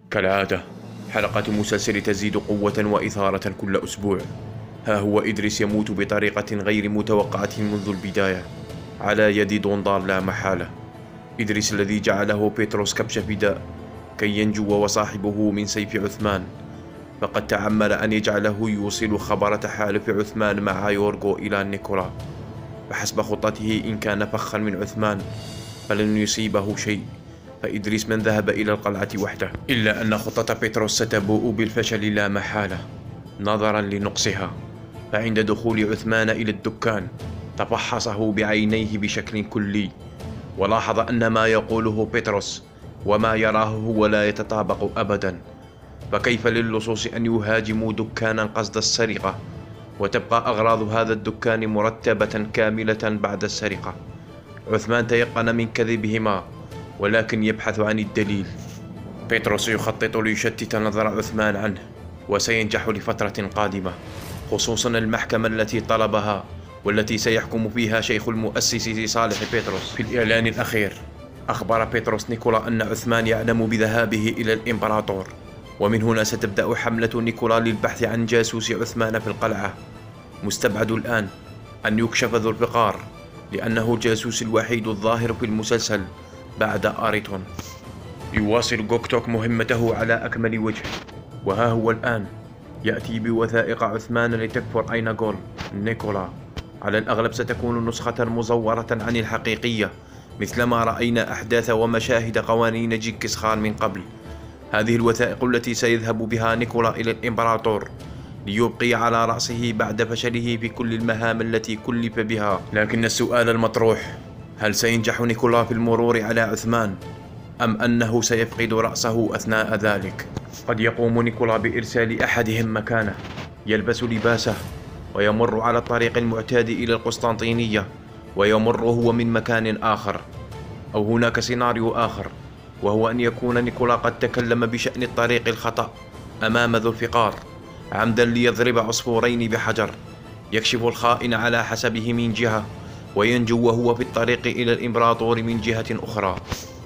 كالعادة، حلقة مسلسل تزيد قوة وإثارة كل أسبوع. ها هو إدريس يموت بطريقة غير متوقعة منذ البداية على يد دوندار لا محالة. إدريس الذي جعله بيتروس كبش فداء كي ينجو وصاحبه من سيف عثمان، فقد تعمل أن يجعله يوصل خبر تحالف عثمان مع يورغو إلى نيكولا. فحسب خطته، إن كان فخا من عثمان فلن يصيبه شيء، فإدريس من ذهب إلى القلعة وحده. إلا أن خطة بيتروس ستبوء بالفشل لا محالة نظرا لنقصها. فعند دخول عثمان إلى الدكان تفحصه بعينيه بشكل كلي، ولاحظ أن ما يقوله بيتروس وما يراه هو لا يتطابق أبدا. فكيف للصوص أن يهاجموا دكانا قصد السرقة وتبقى أغراض هذا الدكان مرتبة كاملة بعد السرقة؟ عثمان تيقن من كذبهما، ولكن يبحث عن الدليل. بيتروس يخطط ليشتت نظر عثمان عنه، وسينجح لفترة قادمة، خصوصا المحكمة التي طلبها والتي سيحكم فيها شيخ المؤسس صالح بيتروس. في الإعلان الأخير أخبر بيتروس نيكولا أن عثمان يعلم بذهابه إلى الإمبراطور، ومن هنا ستبدأ حملة نيكولا للبحث عن جاسوس عثمان في القلعة. مستبعد الآن أن يكشف ذو الفقار، لأنه الجاسوس الوحيد الظاهر في المسلسل بعد أريتون. يواصل جوكتوك مهمته على أكمل وجه، وها هو الآن يأتي بوثائق عثمان لتكفر أيناغول. نيكولا على الأغلب ستكون نسخة مزورة عن الحقيقية، مثلما رأينا أحداث ومشاهد قوانين جنكيز خان من قبل. هذه الوثائق التي سيذهب بها نيكولا إلى الإمبراطور ليبقي على رأسه بعد فشله في كل المهام التي كلف بها. لكن السؤال المطروح: هل سينجح نيكولا في المرور على عثمان، أم أنه سيفقد رأسه أثناء ذلك؟ قد يقوم نيكولا بإرسال أحدهم مكانه، يلبس لباسه ويمر على الطريق المعتاد إلى القسطنطينية، ويمر هو من مكان آخر. أو هناك سيناريو آخر، وهو أن يكون نيكولا قد تكلم بشأن الطريق الخطأ أمام ذو الفقار عمدا ليضرب عصفورين بحجر، يكشف الخائن على حسبه من جهة، وينجو وهو في الطريق إلى الإمبراطور من جهة أخرى.